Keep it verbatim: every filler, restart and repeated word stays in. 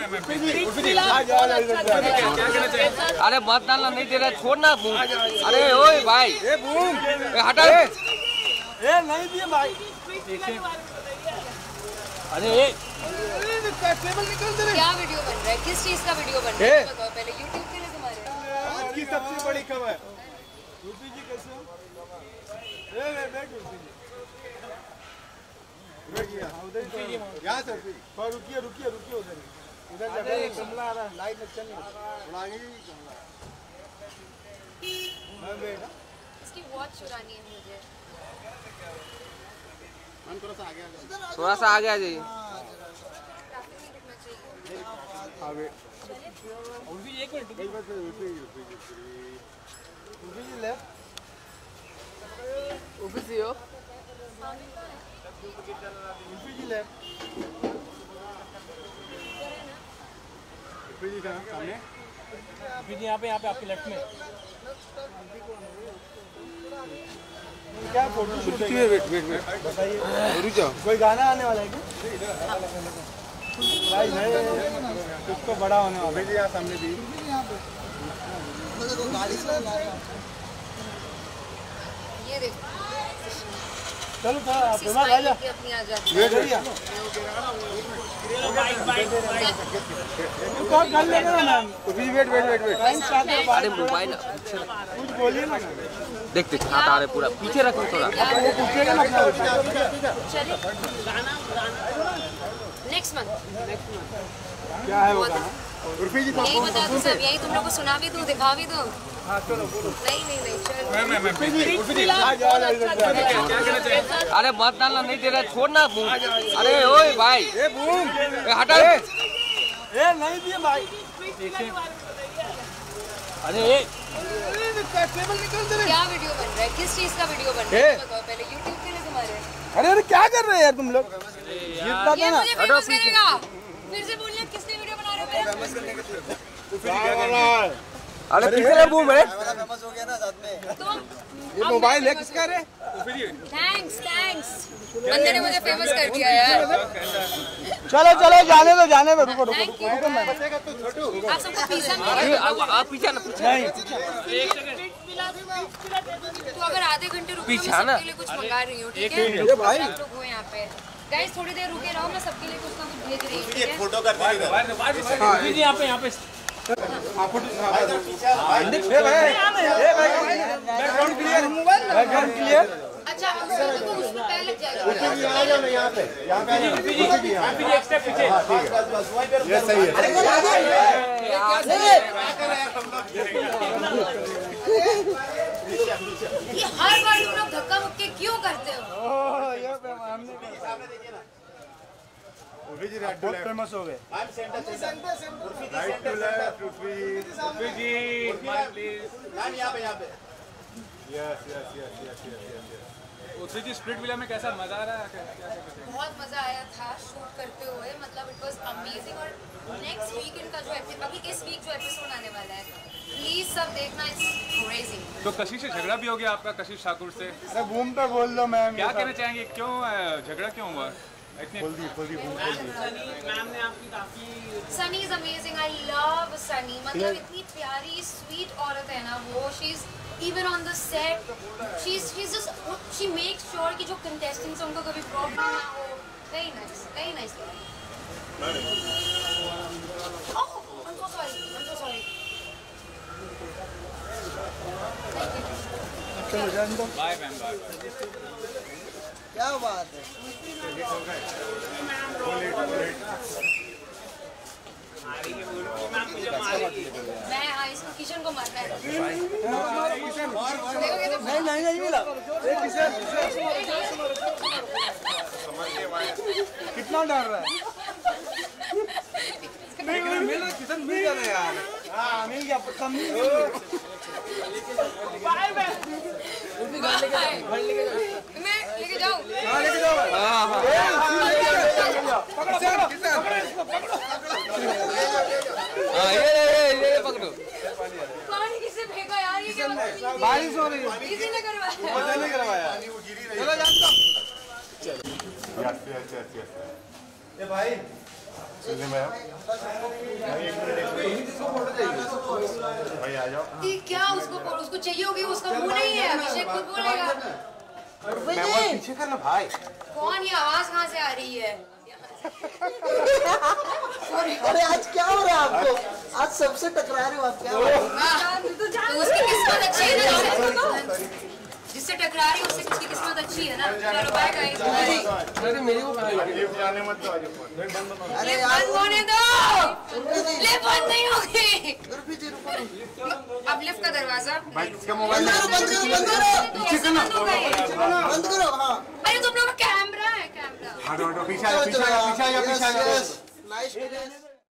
अरे मत डालना, नहीं दे रहा, छोड़ना। अरे ओए भाई, ए बूम, हटा। ए नहीं दिए भाई। अरे टेबल निकल दे। क्या वीडियो बन रहा है? किस चीज का वीडियो बन रहा है? बताओ पहले। यूट्यूब के लिए तुम्हारे आज की सबसे बड़ी खबर। यूपी जी कैसे हो? ए ए बैठ यूपी जी। बैठिए उधर ही। यहां से पर रुकिए रुकिए रुकिए उधर उधर जगह कमला आ रहा है, लाइट अच्छा नहीं उड़ाएंगे कमला। मैं बेटा इसकी वॉच चुरानी है मुझे। मन थोड़ा सा आगे आ जाओ, थोड़ा सा आगे आ जाइए। आगे उर्फी एक मिनट रुकिए। बस उर्फी उर्फी उर्फी जी ले उर्फी जी हो, उर्फी जी ले उर्फी जी कहाँ सामने? उर्फी जी यहाँ पे यहाँ पे आपके लेफ्ट में। क्या फोटो शूट है? वेट वेट वेट बताइए। रुक जाओ, कोई गाना आने वाला है क्या? भाई है कुछ तो बड़ा होने वाला है। भैया सामने भी ये देखो, चलो था तुम्हारा भाई जा अपनी आ जाती वेट भैया कौन कर लेगा ना ma'am. Wait wait wait wait अरे मोबाइल कुछ बोलिए ना। देख देख हाथ आ रहे पूरा, पीछे रखो थोड़ा। वो पूछेगा ना अपना। नेक्स्ट मंथ क्या है वो गाना? उर्फी जी यही बता दूं सब, यही तुम लोग को सुना भी दूं, दिखा भी दूं। हां चलो बोलो। नहीं नहीं नहीं चलो। मैं मैं मैं उर्फी जी आ जा। अरे मत डालना, नहीं दे रहा, छोड़ना। अरे ओए भाई, ए बूम, हटा। ए नहीं दिए भाई। अरे टेबल निकल दे। क्या वीडियो बन रहा है? किस चीज का वीडियो बन रहा है? बताओ पहले। यूट्यूब के लिए तुम्हारे अरे अरे क्या कर रहे हैं यार तुम लोग? जितना ये था ना मुझे फेमस करेगा। फिर से बोलिए किसने वीडियो बना रहे हो? फेमस करने के लिए अरे पीछे बूम है। फेमस हो गया ना साथ में। तो ये मोबाइल है किसका रे? थैंक्स थैंक्स, बंदे ने मुझे फेमस कर दिया यार। चलो चलो जाने दो जाने दो। रुको रुको Thank you. रुको मैं आप सबको पिज्जा मिलेगा। आप पीछे ना, पीछे नहीं। तो अगर आधे घंटे रुके पीछा मैं ना। सबके लिए कुछ मंगा रही हूँ, ठीक है? ये भाई आप लोग हो यहाँ पे। गाइस थोड़ी देर रुके रहो, मैं सबके लिए कुछ ना कुछ भेज रही हूँ, ठीक है? फोटो कर दीजिएगा। हां जी यहाँ पे यहाँ पे हां फोटो। ए भाई ए भाई बैकग्राउंड क्लियर, बैकग्राउंड क्लियर। अच्छा उसको तो उसमें पहले जाएगा। आ जाओ ना यहाँ पे, यहाँ पे यहाँ पे एक स्टेप पीछे। हां ठीक है, बस वहीं पे ये सही है। ये हर बार तुम लोग धक्का मुक्के क्यों करते हो? ओह ये हमने सामने देखिए ना। Urfi ji right to left famous हो गए। I am centre centre right to left. Urfi Urfi ji please ma'am यहाँ पे यहाँ पे। Yes yes yes yes yes yes. Urfi ji split villa में कैसा मजा आ रहा है? क्या क्या कहते हैं? बहुत मजा आया था शूट करते हुए, मतलब इट वाज अमेजिंग। और नेक्स्ट वीकेंड का जो एपिसोड, अभी इस वीक जो एपिसोड आने वाला है, प्लीज सब देखना, इट्स क्रेजी। तो कशिश से झगड़ा भी हो गया आपका, कशिश ठाकुर से? अरे बूम पे बोल दो मैम। क्या कहना चाहेंगे, क्यों अ, झगड़ा क्यों हुआ? बोल दी बोल दी बूम बोल दी। Sunny is amazing, I love Sunny. मतलब इतनी प्यारी स्वीट औरत है ना वो। She is even on the set, she is she is just she makes sure कि जो कंटेस्टेंट्स उनको कभी प्रॉब्लम ना हो। Very nice, very nice. Oh I am so sorry, I am so sorry. चलो जान दो। Bye ma'am, bye. क्या बात है? मैं हाँ इसको किशन को मारना है। नहीं नहीं नहीं मिला। कितना डर रहा है? मिल रहा किशन मिल जा रहा है यार। हाँ मिल गया, कम नहीं मिल रहा। मैं लेके जाऊँ? हाँ लेके जाओ। हाँ हाँ पकड़ो पकड़ो पकड़ो। हाँ ये ये ये पकड़ो। पानी किसने फेंका यार? ये क्या बारिश हो रही है। किसी ने करवाया? पता नहीं करवाया। चलो जान दो। Yes yes yes yes. ए भाई मैम भाई आ जाओ। ये क्या उसको उसको चाहिए होगी, उसका मुंह नहीं है, अभिषेक खुद बोलेगा। पीछे करना भाई। कौन, ये आवाज कहाँ से आ रही है? अरे आज क्या हो रहा है आपको? आज सबसे टकरा रहे हो आप, क्या हो रहा है? तो उसकी किस्मत अच्छी है ना, जिससे टकरा रही है उससे उसकी किस्मत अच्छी है ना। चलो बाय गाइस। अरे मेरे को कहाँ लगी? लिफ्ट जाने मत दो। अरे ले यार बंद होने दो, ले बंद नहीं होगी। रुको जी, रुको। अब लिफ्ट का दरवाजा भाई इसका मोबाइल बंद करो, बंद करो, बंद करो, पीछे करना, बंद करो। हाँ अरे तुम लोग का कैमरा है, कैमरा हटो हटो पीछे आ जाओ, पीछे आ जाओ, पीछे आ जाओ, पीछे आ जाओ। नाइस।